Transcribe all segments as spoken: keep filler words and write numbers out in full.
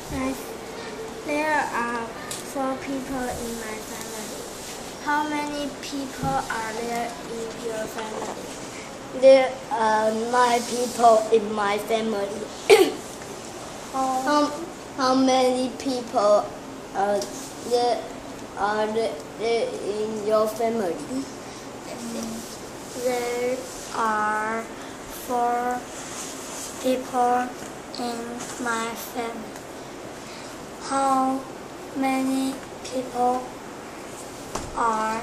My, there are four people in my family. How many people are there in your family? There are nine people in my family. How, how, how many people are there, are there in your family? There are four people in my family. How many people are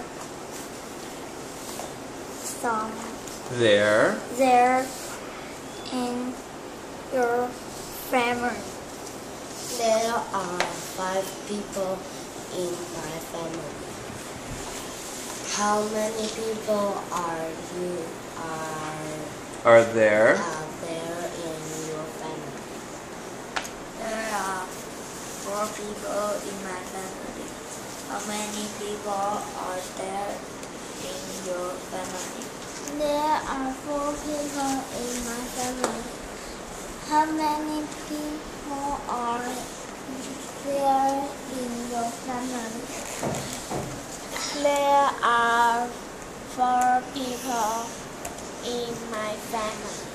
some There. there in your family? There are five people in my family. How many people are you are, Are there? are there in your family? There are four people in my family. How many people are there in your family? There are four people in my family. How many people are there in your family? There are four people in my family.